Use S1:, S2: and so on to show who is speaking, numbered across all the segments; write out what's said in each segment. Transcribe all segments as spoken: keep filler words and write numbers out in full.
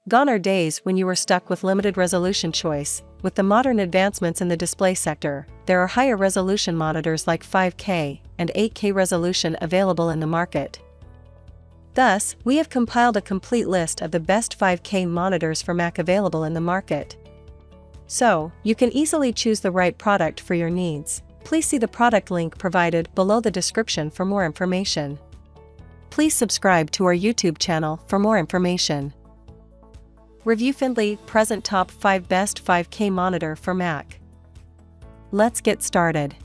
S1: Gone are days when you were stuck with limited resolution choice. With the modern advancements in the display sector, there are higher resolution monitors like five K and eight K resolution available in the market. Thus, we have compiled a complete list of the best five K monitors for Mac available in the market. So, you can easily choose the right product for your needs. Please see the product link provided below the description for more information. Please subscribe to our YouTube channel for more information. ReviewFindly present top five best five K monitor for Mac. Let's get started.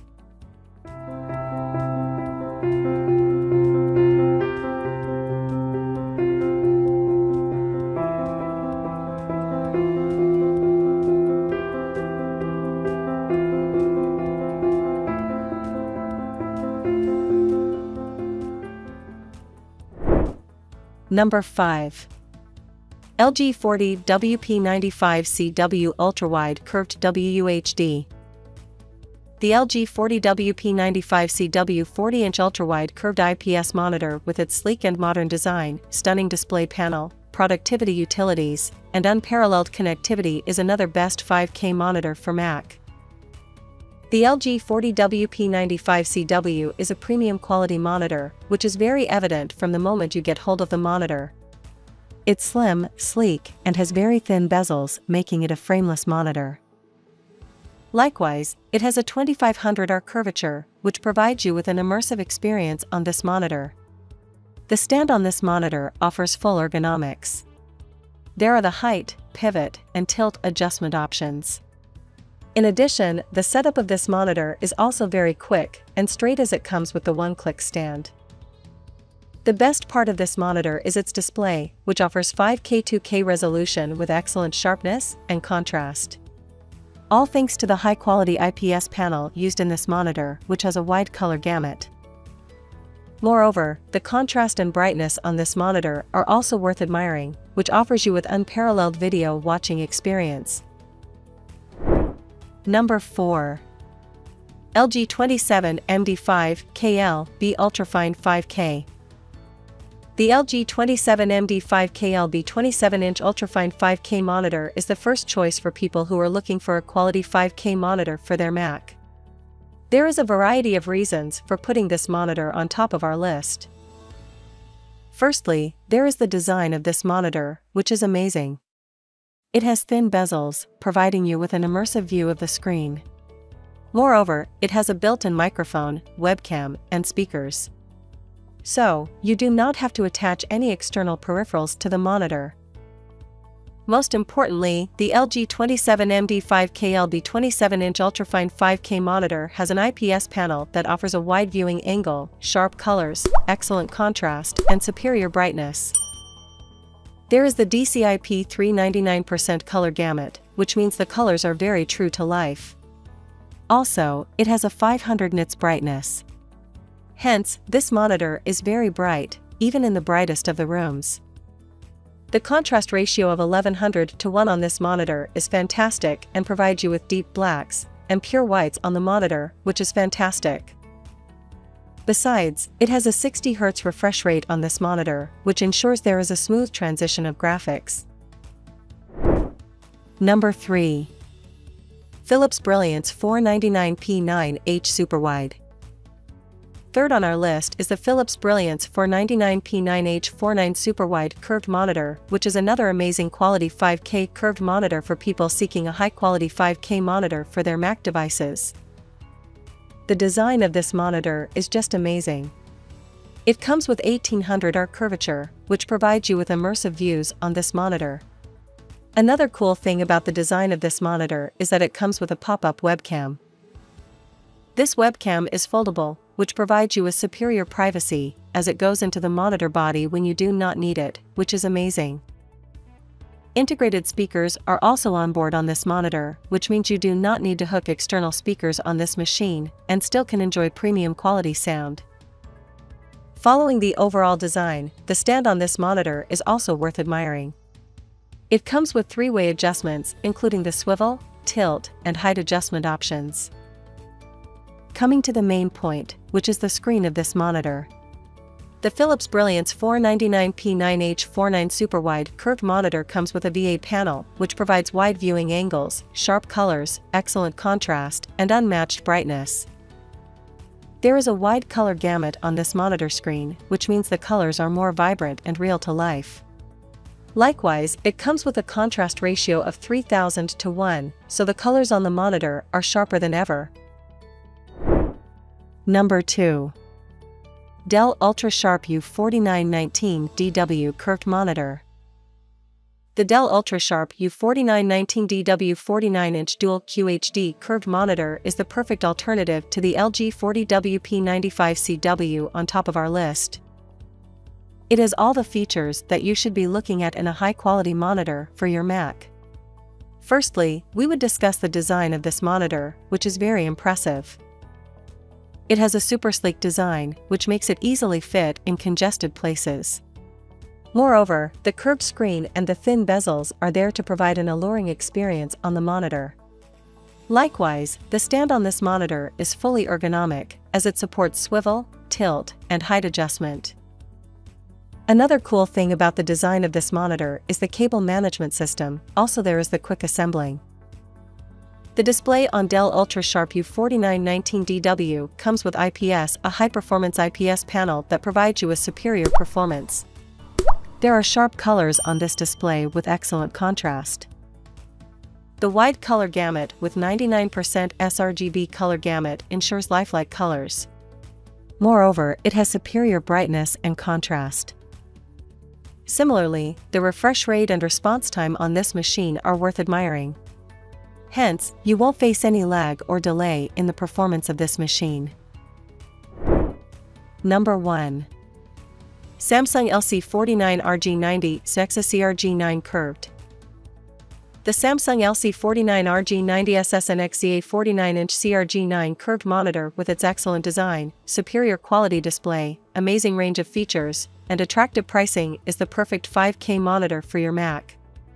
S1: Number five. L G forty W P ninety-five C W UltraWide Curved W U H D. The L G forty W P ninety-five C W forty inch ultrawide curved I P S monitor with its sleek and modern design, stunning display panel, productivity utilities, and unparalleled connectivity is another best five K monitor for Mac. The L G forty W P ninety-five C W is a premium quality monitor, which is very evident from the moment you get hold of the monitor. It's slim, sleek, and has very thin bezels, making it a frameless monitor. Likewise, it has a twenty-five hundred R curvature, which provides you with an immersive experience on this monitor. The stand on this monitor offers full ergonomics. There are the height, pivot, and tilt adjustment options. In addition, the setup of this monitor is also very quick and straight as it comes with the one-click stand. The best part of this monitor is its display, which offers five K two K resolution with excellent sharpness and contrast. All thanks to the high-quality I P S panel used in this monitor, which has a wide color gamut. Moreover, the contrast and brightness on this monitor are also worth admiring, which offers you with unparalleled video watching experience. Number four. L G twenty-seven M D five K L B UltraFine five K. The L G twenty-seven M D five K L B twenty-seven inch UltraFine five K monitor is the first choice for people who are looking for a quality five K monitor for their Mac. There is a variety of reasons for putting this monitor on top of our list. Firstly, there is the design of this monitor, which is amazing. It has thin bezels, providing you with an immersive view of the screen. Moreover, it has a built-in microphone, webcam, and speakers. So, you do not have to attach any external peripherals to the monitor. Most importantly, the L G twenty-seven M D five K L B twenty-seven inch UltraFine five K monitor has an I P S panel that offers a wide viewing angle, sharp colors, excellent contrast, and superior brightness. There is the D C I P three ninety-nine percent color gamut, which means the colors are very true to life. Also, it has a five hundred nits brightness. Hence, this monitor is very bright, even in the brightest of the rooms. The contrast ratio of eleven hundred to one on this monitor is fantastic and provides you with deep blacks and pure whites on the monitor, which is fantastic. Besides, it has a sixty hertz refresh rate on this monitor, which ensures there is a smooth transition of graphics. Number three. Philips Brilliance four ninety-nine p nine H SuperWide. Third on our list is the Philips Brilliance four ninety-nine p nine H forty-nine SuperWide curved monitor, which is another amazing quality five K curved monitor for people seeking a high-quality five K monitor for their Mac devices. The design of this monitor is just amazing. It comes with eighteen hundred R curvature, which provides you with immersive views on this monitor. Another cool thing about the design of this monitor is that it comes with a pop-up webcam. This webcam is foldable, which provides you with superior privacy, as it goes into the monitor body when you do not need it, which is amazing. Integrated speakers are also on board on this monitor, which means you do not need to hook external speakers on this machine, and still can enjoy premium quality sound. Following the overall design, the stand on this monitor is also worth admiring. It comes with three-way adjustments, including the swivel, tilt, and height adjustment options. Coming to the main point, which is the screen of this monitor. The Philips Brilliance four ninety-nine p nine H forty-nine SuperWide curved monitor comes with a V A panel, which provides wide viewing angles, sharp colors, excellent contrast, and unmatched brightness. There is a wide color gamut on this monitor screen, which means the colors are more vibrant and real to life. Likewise, it comes with a contrast ratio of three thousand to one, so the colors on the monitor are sharper than ever. Number two. Dell UltraSharp U forty-nine nineteen D W Curved Monitor. The Dell UltraSharp U forty-nine nineteen D W forty-nine inch Dual Q H D curved monitor is the perfect alternative to the L G forty W P ninety-five C W on top of our list. It has all the features that you should be looking at in a high-quality monitor for your Mac. Firstly, we would discuss the design of this monitor, which is very impressive. It has a super sleek design, which makes it easily fit in congested places. Moreover, the curved screen and the thin bezels are there to provide an alluring experience on the monitor. Likewise, the stand on this monitor is fully ergonomic, as it supports swivel, tilt, and height adjustment. Another cool thing about the design of this monitor is the cable management system, also there is the quick assembling. The display on Dell UltraSharp U forty-nine nineteen D W comes with I P S, a high-performance I P S panel that provides you with superior performance. There are sharp colors on this display with excellent contrast. The wide color gamut with ninety-nine percent sRGB color gamut ensures lifelike colors. Moreover, it has superior brightness and contrast. Similarly, the refresh rate and response time on this machine are worth admiring. Hence, you won't face any lag or delay in the performance of this machine. Number one. Samsung L C forty-nine R G ninety S X C R G nine Curved. The Samsung L C forty-nine R G ninety S S N X C A forty-nine inch C R G nine curved monitor with its excellent design, superior quality display, amazing range of features, and attractive pricing is the perfect five K monitor for your Mac.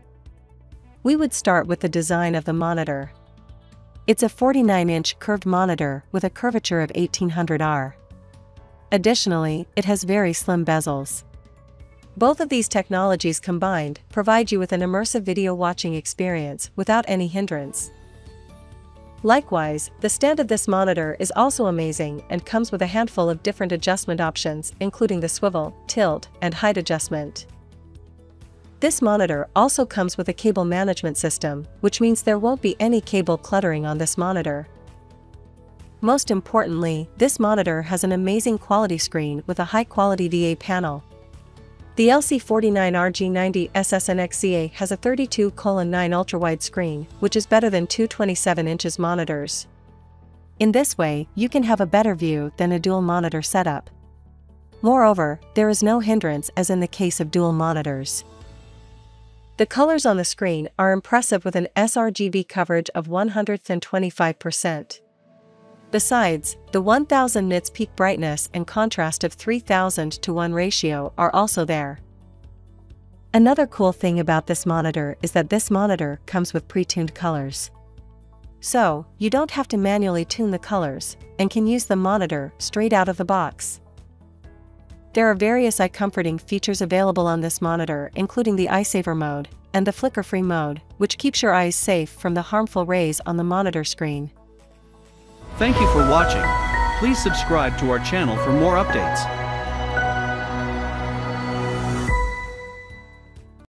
S1: We would start with the design of the monitor. It's a forty-nine inch curved monitor with a curvature of eighteen hundred R. Additionally, it has very slim bezels. Both of these technologies combined provide you with an immersive video watching experience without any hindrance. Likewise, the stand of this monitor is also amazing and comes with a handful of different adjustment options, including the swivel, tilt, and height adjustment. This monitor also comes with a cable management system, which means there won't be any cable cluttering on this monitor. Most importantly, this monitor has an amazing quality screen with a high-quality V A panel. The L C forty-nine R G ninety S S N X C A has a thirty-two by nine ultra-wide screen, which is better than two twenty-seven inches monitors. In this way, you can have a better view than a dual monitor setup. Moreover, there is no hindrance as in the case of dual monitors. The colors on the screen are impressive with an sRGB coverage of one hundred twenty-five percent. Besides, the one thousand nits peak brightness and contrast of three thousand to one ratio are also there. Another cool thing about this monitor is that this monitor comes with pre-tuned colors. So, you don't have to manually tune the colors, and can use the monitor straight out of the box. There are various eye-comforting features available on this monitor, including the eye saver mode and the flicker-free mode, which keeps your eyes safe from the harmful rays on the monitor screen.
S2: Thank you for watching. Please subscribe to our channel for more updates.